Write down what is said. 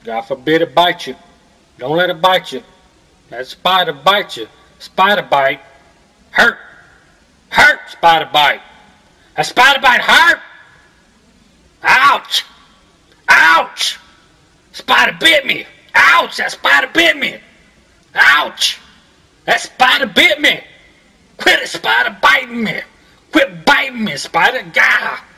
God forbid it bite you. Don't let it bite you. That spider bite you. Spider bite. Hurt. Hurt, spider bite. That spider bite hurt. Ouch. Ouch. Spider bit me. Ouch, that spider bit me. Ouch. That spider bit me. Quit it, spider biting me. Quit biting me, spider. Gah.